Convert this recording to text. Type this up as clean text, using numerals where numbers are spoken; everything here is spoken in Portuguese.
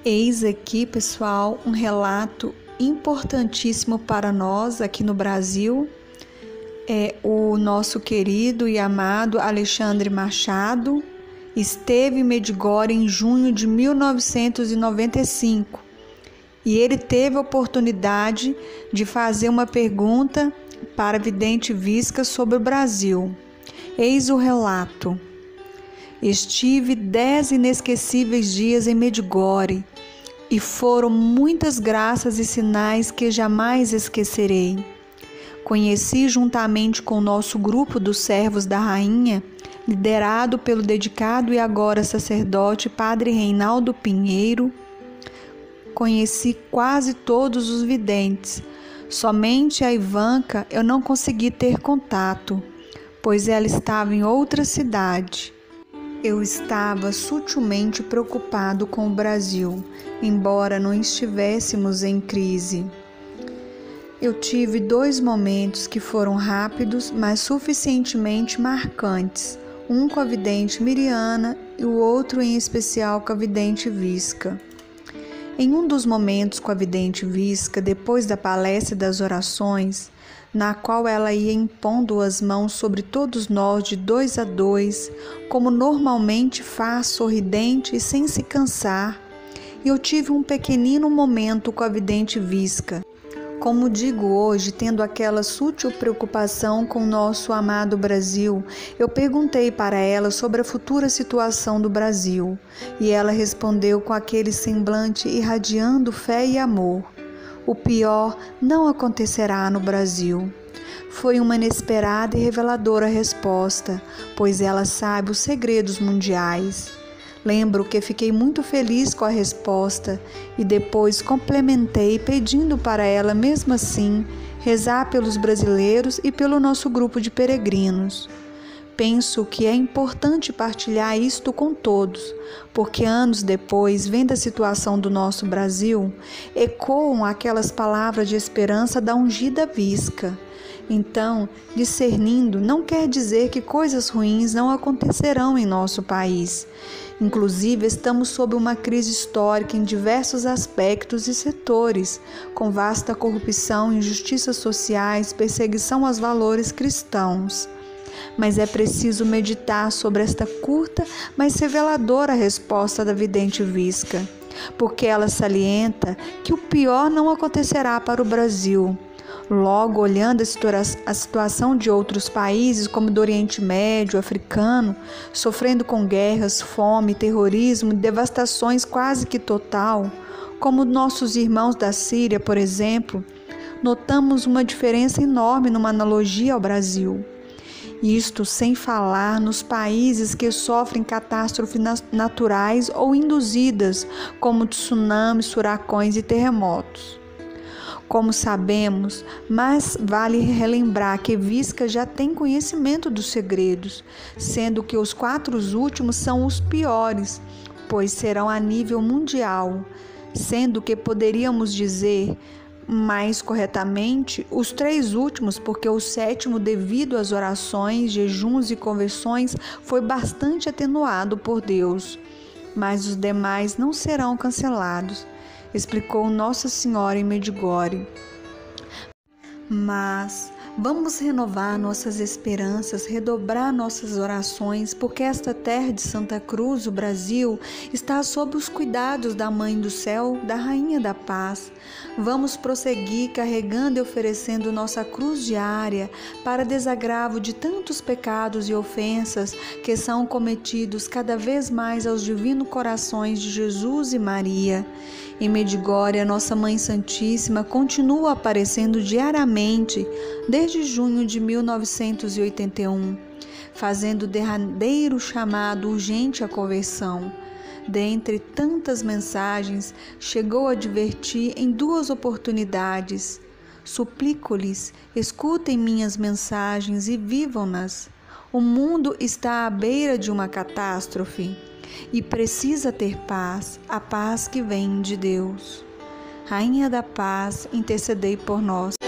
Eis aqui, pessoal, um relato importantíssimo para nós aqui no Brasil. O nosso querido e amado Alexandre Machado esteve em Medjugorje em junho de 1995 e ele teve a oportunidade de fazer uma pergunta para a vidente Visca sobre o Brasil. Eis o relato. Estive 10 inesquecíveis dias em Medjugorje e foram muitas graças e sinais que jamais esquecerei. Conheci juntamente com o nosso grupo dos servos da rainha, liderado pelo dedicado e agora sacerdote Padre Reinaldo Pinheiro. Conheci quase todos os videntes. Somente a Ivanka eu não consegui ter contato, pois ela estava em outra cidade. Eu estava sutilmente preocupado com o Brasil, embora não estivéssemos em crise. Eu tive 2 momentos que foram rápidos, mas suficientemente marcantes, um com a vidente Miriana e o outro em especial com a vidente Visca. Em um dos momentos com a vidente Visca, depois da palestra das orações, na qual ela ia impondo as mãos sobre todos nós de 2 a 2, como normalmente faz, sorridente e sem se cansar, e eu tive um pequenino momento com a vidente Visca. Como digo hoje, tendo aquela sutil preocupação com o nosso amado Brasil, eu perguntei para ela sobre a futura situação do Brasil, e ela respondeu com aquele semblante irradiando fé e amor: o pior não acontecerá no Brasil. Foi uma inesperada e reveladora resposta, pois ela sabe os segredos mundiais. Lembro que fiquei muito feliz com a resposta e depois complementei pedindo para ela, mesmo assim, rezar pelos brasileiros e pelo nosso grupo de peregrinos. Penso que é importante partilhar isto com todos, porque anos depois, vendo a situação do nosso Brasil, ecoam aquelas palavras de esperança da ungida Visca. Então, discernindo não quer dizer que coisas ruins não acontecerão em nosso país. Inclusive, estamos sob uma crise histórica em diversos aspectos e setores, com vasta corrupção, injustiças sociais, perseguição aos valores cristãos. Mas é preciso meditar sobre esta curta, mas reveladora resposta da vidente Visca, porque ela salienta que o pior não acontecerá para o Brasil. Logo, olhando a situação de outros países, como do Oriente Médio, africano, sofrendo com guerras, fome, terrorismo e devastações quase que total, como nossos irmãos da Síria, por exemplo, notamos uma diferença enorme numa analogia ao Brasil. Isto sem falar nos países que sofrem catástrofes naturais ou induzidas, como tsunamis, furacões e terremotos. Como sabemos, mas vale relembrar que Visca já tem conhecimento dos segredos, sendo que os 4 últimos são os piores, pois serão a nível mundial, sendo que poderíamos dizer mais corretamente os 3 últimos, porque o 7º, devido às orações, jejuns e conversões, foi bastante atenuado por Deus, mas os demais não serão cancelados, explicou Nossa Senhora em Medjugorje. Mas vamos renovar nossas esperanças, redobrar nossas orações, porque esta terra de Santa Cruz, o Brasil, está sob os cuidados da Mãe do Céu, da Rainha da Paz. Vamos prosseguir carregando e oferecendo nossa cruz diária para desagravo de tantos pecados e ofensas que são cometidos cada vez mais aos divinos corações de Jesus e Maria. Em Medjugorje, a nossa Mãe Santíssima continua aparecendo diariamente desde junho de 1981, fazendo o derradeiro chamado urgente à conversão. Dentre tantas mensagens, chegou a advertir em 2 oportunidades: suplico-lhes, escutem minhas mensagens e vivam-nas. O mundo está à beira de uma catástrofe e precisa ter paz, a paz que vem de Deus. Rainha da Paz, intercedei por nós.